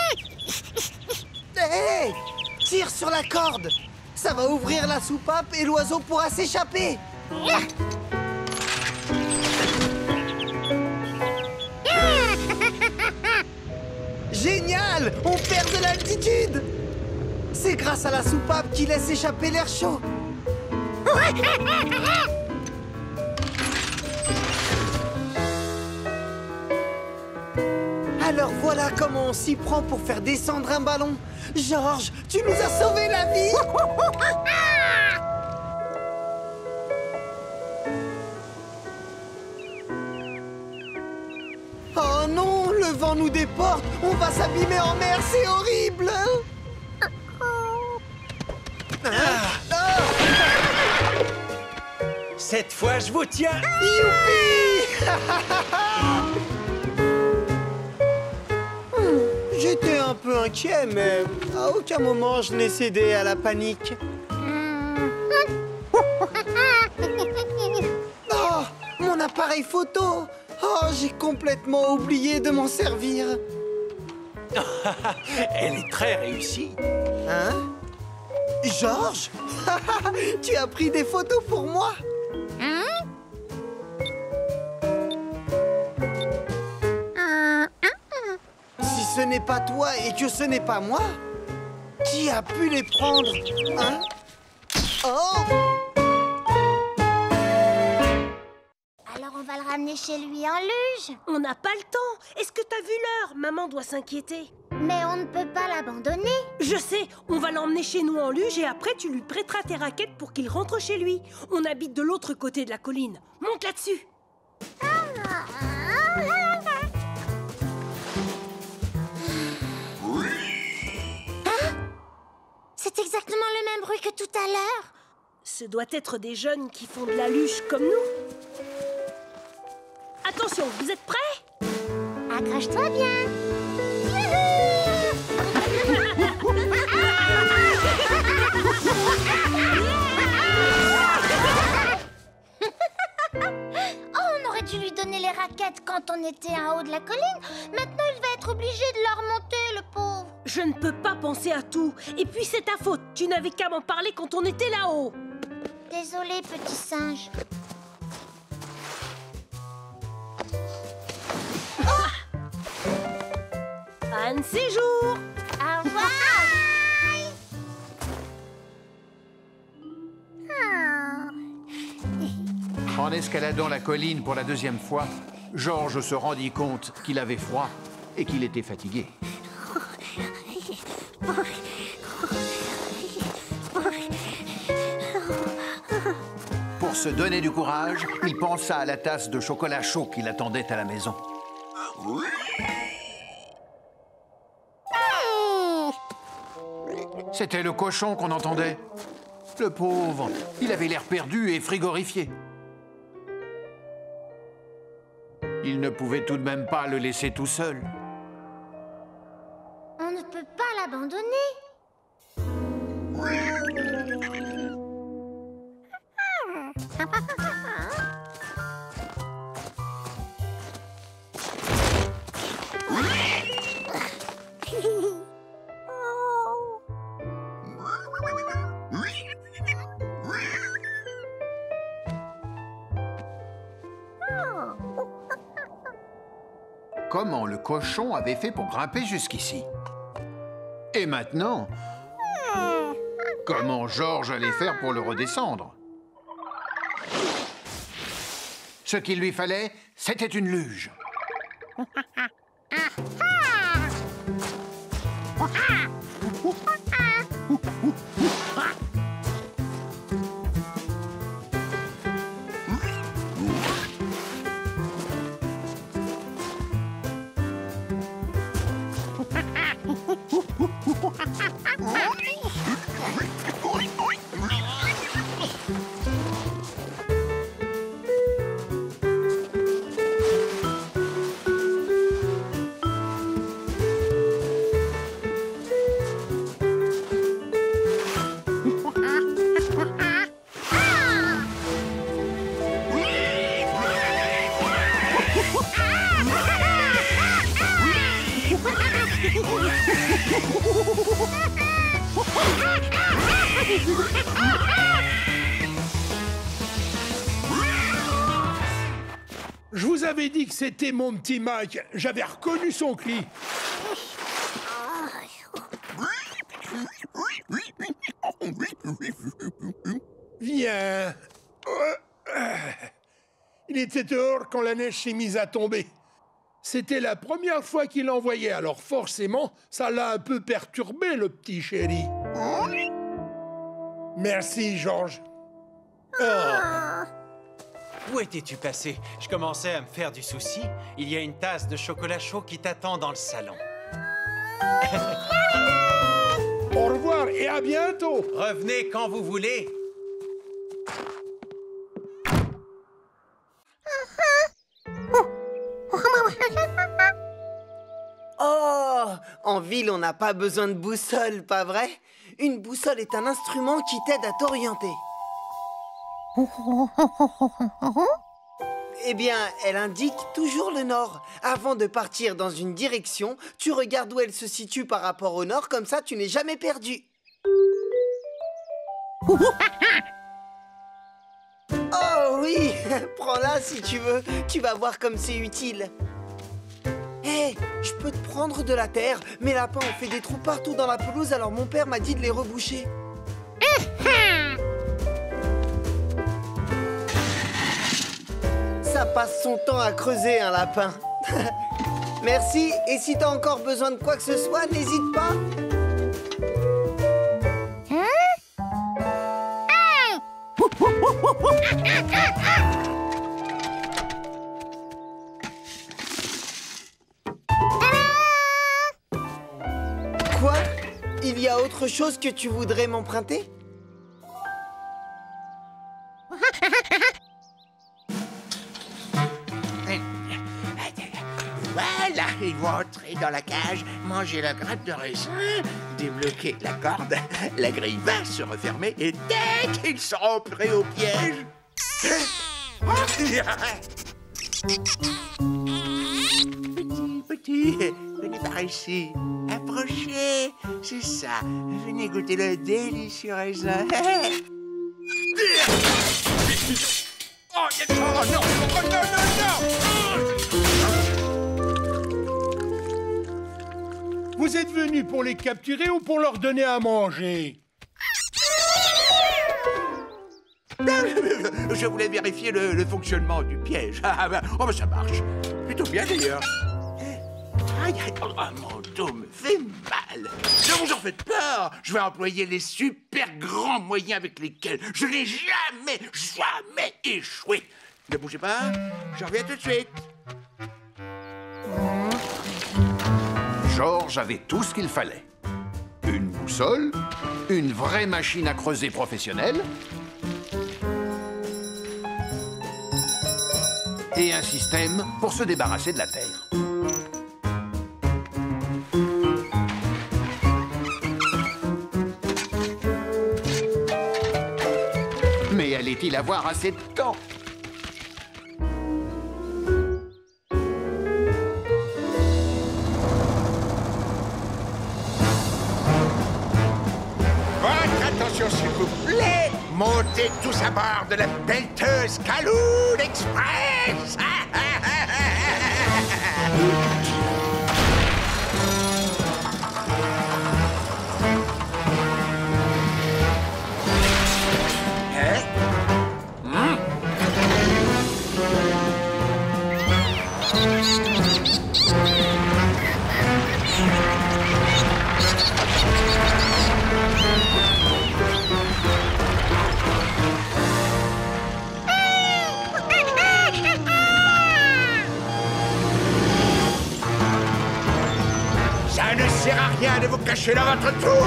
Hé! Tire sur la corde! Ça va ouvrir la soupape et l'oiseau pourra s'échapper! Génial! On perd de l'altitude! C'est grâce à la soupape qui laisse échapper l'air chaud! Alors voilà comment on s'y prend pour faire descendre un ballon. Georges, tu nous as sauvé la vie. Oh non, le vent nous déporte. On va s'abîmer en mer, c'est horrible. Ah. Cette fois, je vous tiens. Youpi. J'étais un peu inquiet, mais à aucun moment je n'ai cédé à la panique. Oh, mon appareil photo! Oh, j'ai complètement oublié de m'en servir. Elle est très réussie. Hein? Georges? Tu as pris des photos pour moi? Hein? Si ce n'est pas toi et que ce n'est pas moi, qui a pu les prendre? Hein? Oh! Alors on va le ramener chez lui en luge. On n'a pas le temps. Est-ce que t'as vu l'heure? Maman doit s'inquiéter. Mais on ne peut pas l'abandonner. Je sais, on va l'emmener chez nous en luge et après tu lui prêteras tes raquettes pour qu'il rentre chez lui. On habite de l'autre côté de la colline. Monte là-dessus. C'est exactement le même bruit que tout à l'heure. Ce doit être des jeunes qui font de la luge comme nous. Attention, vous êtes prêts? Accroche-toi bien. Oh, on aurait dû lui donner les raquettes quand on était en haut de la colline. Maintenant, il va être obligé de la remonter, le pauvre. Je ne peux pas penser à tout. Et puis c'est ta faute. Tu n'avais qu'à m'en parler quand on était là-haut. Désolé, petit singe. Anne séjour. Au revoir. En escaladant la colline pour la deuxième fois, Georges se rendit compte qu'il avait froid et qu'il était fatigué. Pour se donner du courage, il pensa à la tasse de chocolat chaud qui l'attendait à la maison. C'était le cochon qu'on entendait. Le pauvre, il avait l'air perdu et frigorifié. Il ne pouvait tout de même pas le laisser tout seul. On ne peut pas l'abandonner. Comment le cochon avait fait pour grimper jusqu'ici? Et maintenant, comment Georges allait faire pour le redescendre? Ce qu'il lui fallait, c'était une luge. Je vous avais dit que c'était mon petit Mike. J'avais reconnu son cri. Viens. Il était dehors quand la neige s'est mise à tomber. C'était la première fois qu'il l'envoyait, alors forcément, ça l'a un peu perturbé, le petit chéri. Merci, Georges. Oh. Où étais-tu passé? Je commençais à me faire du souci. Il y a une tasse de chocolat chaud qui t'attend dans le salon. Au revoir et à bientôt. Revenez quand vous voulez. Oh, en ville, on n'a pas besoin de boussole, pas vrai? Une boussole est un instrument qui t'aide à t'orienter. Eh bien, elle indique toujours le nord. Avant de partir dans une direction, tu regardes où elle se situe par rapport au nord, comme ça tu n'es jamais perdu. Oh oui, prends-la si tu veux, tu vas voir comme c'est utile. Hé, hey, je peux te prendre de la terre. Mes lapins ont fait des trous partout dans la pelouse, alors mon père m'a dit de les reboucher. Ça passe son temps à creuser un lapin. Merci, et si t'as encore besoin de quoi que ce soit, n'hésite pas. Quoi? Il y a autre chose que tu voudrais m'emprunter? Voilà, ils vont entrer dans la cage, manger la grappe de raisin, débloquer la corde, la grille va se refermer et dès qu'ils seront prêts au piège... Petit, petit, venez par ici, approchez, c'est ça, venez goûter le délicieux raisin. Oh, oh non, oh non, non, non. Vous êtes venus pour les capturer ou pour leur donner à manger? Je voulais vérifier le, le fonctionnement du piège. Ah, ben, oh, ben ça marche. Plutôt bien d'ailleurs. Aïe, aïe, oh, mon dos me fait mal. Ne vous en faites peur. Je vais employer les super grands moyens avec lesquels je n'ai jamais, jamais échoué. Ne bougez pas, je reviens tout de suite. Georges avait tout ce qu'il fallait. Une boussole, une vraie machine à creuser professionnelle et un système pour se débarrasser de la terre. Mais allait-il avoir assez de temps? S'il vous plaît, montez tous à bord de la pelleteuse Kaloon Express. Hein? Mmh. Ça ne sert à rien de vous cacher dans votre trou.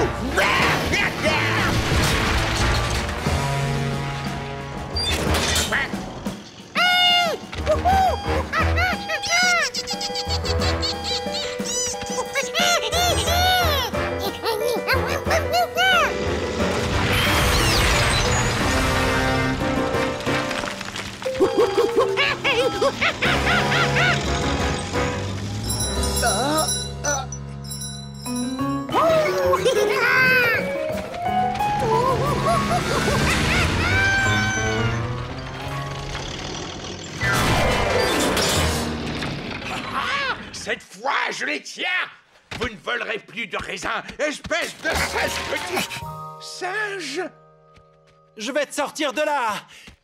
Cette fois, je les tiens. Vous ne volerez plus de raisins, espèce de sale petit singe. Je vais te sortir de là.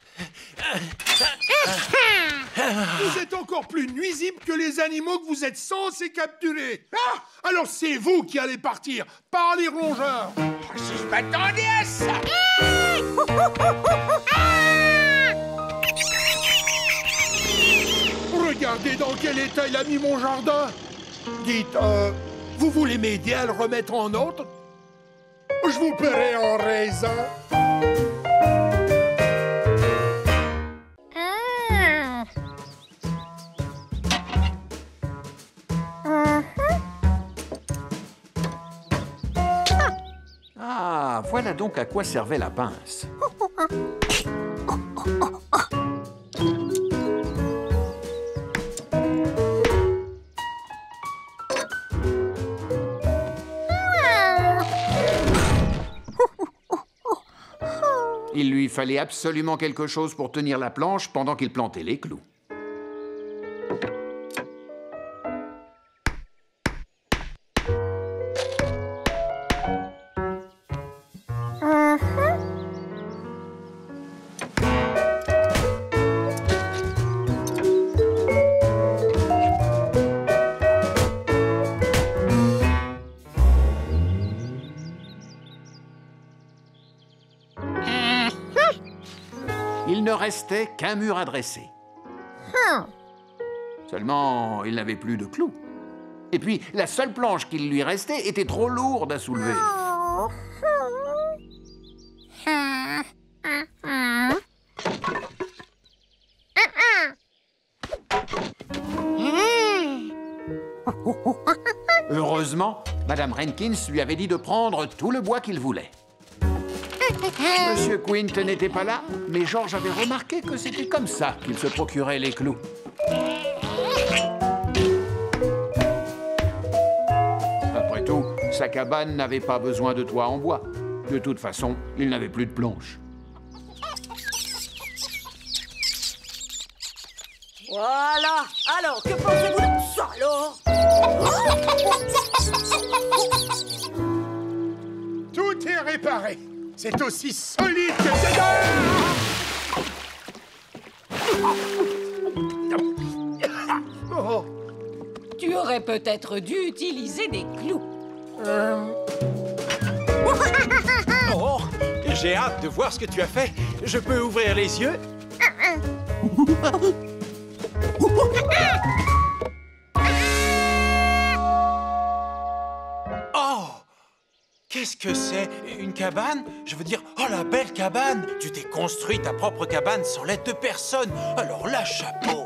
Vous êtes encore plus nuisible que les animaux que vous êtes censés capturer. Ah, alors c'est vous qui allez partir, par les rongeurs. Si je m'attendais à ça. Regardez dans quel état il a mis mon jardin. Dites, euh, vous voulez m'aider à le remettre en ordre? Je vous paierai en raisins. Ah, voilà donc à quoi servait la pince. Il lui fallait absolument quelque chose pour tenir la planche pendant qu'il plantait les clous. Il ne restait qu'un mur à dresser. Seulement, il n'avait plus de clous. Et puis, la seule planche qu'il lui restait était trop lourde à soulever. Heureusement, Madame Rankins lui avait dit de prendre tout le bois qu'il voulait. Monsieur Quint n'était pas là, mais George avait remarqué que c'était comme ça qu'il se procurait les clous. Après tout, sa cabane n'avait pas besoin de toit en bois. De toute façon, il n'avait plus de planches. Voilà. Alors, que pensez-vous de ça, alors? Tout est réparé. C'est aussi solide que c'est... Oh. Tu aurais peut-être dû utiliser des clous. Euh... Oh, j'ai hâte de voir ce que tu as fait. Je peux ouvrir les yeux? Oh! Qu'est-ce que c'est? Une cabane? Je veux dire, oh la belle cabane! Tu t'es construit ta propre cabane sans l'aide de personne. Alors là, chapeau!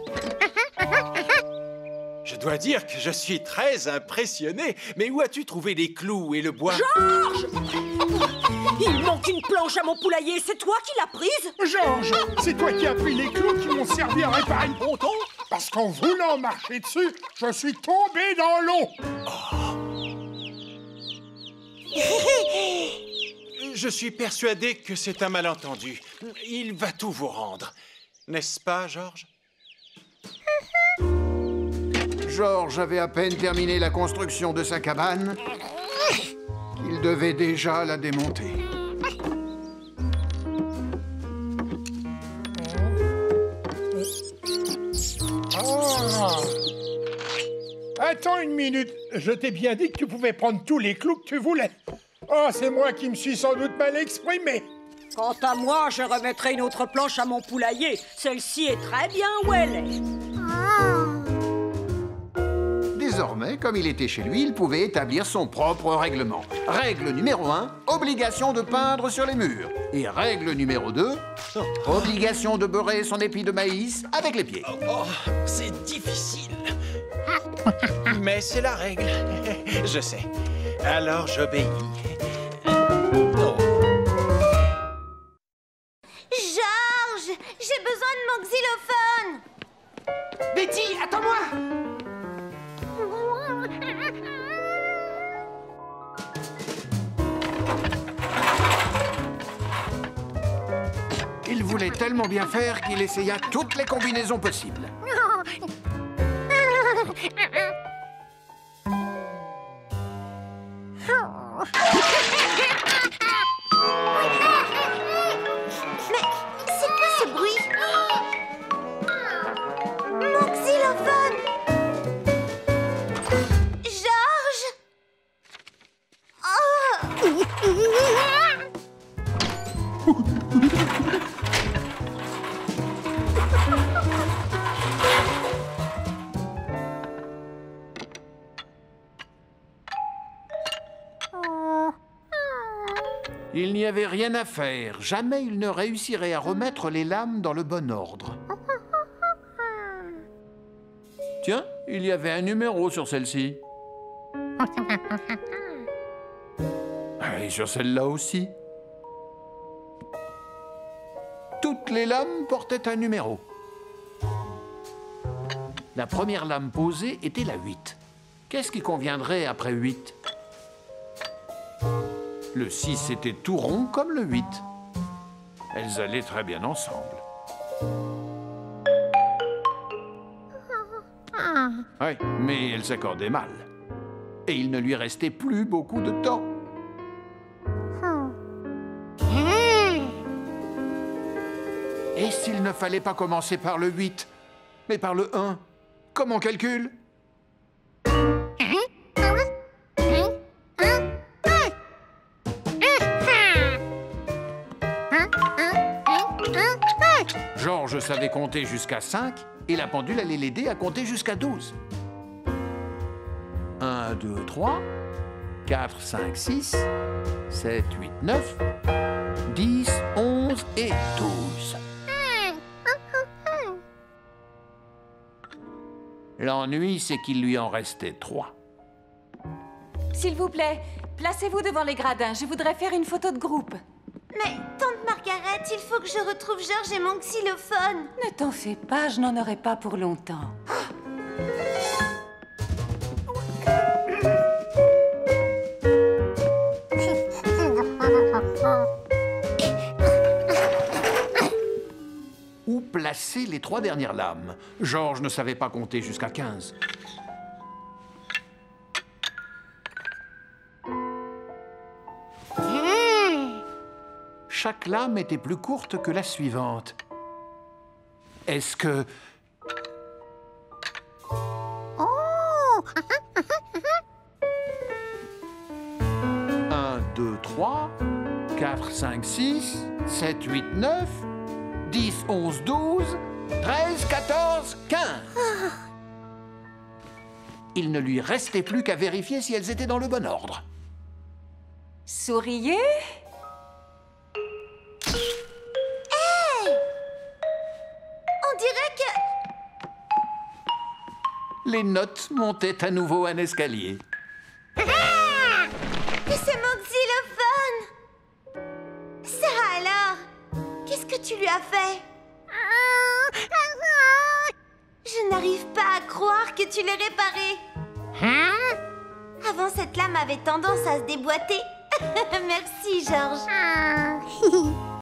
Je dois dire que je suis très impressionné. Mais où as-tu trouvé les clous et le bois? Georges! Il manque une planche à mon poulailler. C'est toi qui l'as prise? Georges, c'est toi qui as pris les clous qui m'ont servi à réparer le ponton? Parce qu'en voulant marcher dessus, je suis tombé dans l'eau. Oh. Je suis persuadé que c'est un malentendu. Il va tout vous rendre. N'est-ce pas, Georges? Georges avait à peine terminé la construction de sa cabane qu'il devait déjà la démonter. Oh. Attends une minute. Je t'ai bien dit que tu pouvais prendre tous les clous que tu voulais. Oh, c'est moi qui me suis sans doute mal exprimé. Quant à moi, je remettrai une autre planche à mon poulailler. Celle-ci est très bien où elle est. Désormais, comme il était chez lui, il pouvait établir son propre règlement. Règle numéro un, obligation de peindre sur les murs. Et règle numéro deux, obligation de beurrer son épi de maïs avec les pieds. Oh, oh, c'est difficile. Mais c'est la règle. Je sais. Alors j'obéis. Oh. Georges, j'ai besoin de mon xylophone. Betty, attends-moi. Il voulait tellement bien faire qu'il essaya toutes les combinaisons possibles. Mais c'est quoi ce bruit? Mon xylophone! Georges! Il n'y avait rien à faire. Jamais il ne réussirait à remettre les lames dans le bon ordre. Tiens, il y avait un numéro sur celle-ci. Et sur celle-là aussi. Toutes les lames portaient un numéro. La première lame posée était la huit. Qu'est-ce qui conviendrait après huit? Le six était tout rond comme le huit. Elles allaient très bien ensemble. Oui, mais elles s'accordaient mal. Et il ne lui restait plus beaucoup de temps. Et s'il ne fallait pas commencer par le huit, mais par le un? Comment on calcule? Georges savait compter jusqu'à cinq et la pendule allait l'aider à compter jusqu'à douze. un, deux, trois, quatre, cinq, six, sept, huit, neuf, dix, onze et douze. L'ennui, c'est qu'il lui en restait trois. S'il vous plaît, placez-vous devant les gradins. Je voudrais faire une photo de groupe. Mais, tante Margaret, il faut que je retrouve Georges et mon xylophone. Ne t'en fais pas, je n'en aurai pas pour longtemps. Où placer les trois dernières lames? Georges ne savait pas compter jusqu'à quinze. Chaque lame était plus courte que la suivante. Est-ce que... un, deux, trois, quatre, cinq, six, sept, huit, neuf, dix, onze, douze, treize, quatorze, quinze. Il ne lui restait plus qu'à vérifier si elles étaient dans le bon ordre. Souriez. On dirait que... Les notes montaient à nouveau un escalier. Ah! C'est mon xylophone! Ça alors? Qu'est-ce que tu lui as fait? Je n'arrive pas à croire que tu l'aies réparé. Avant, cette lame avait tendance à se déboîter. Merci, Georges.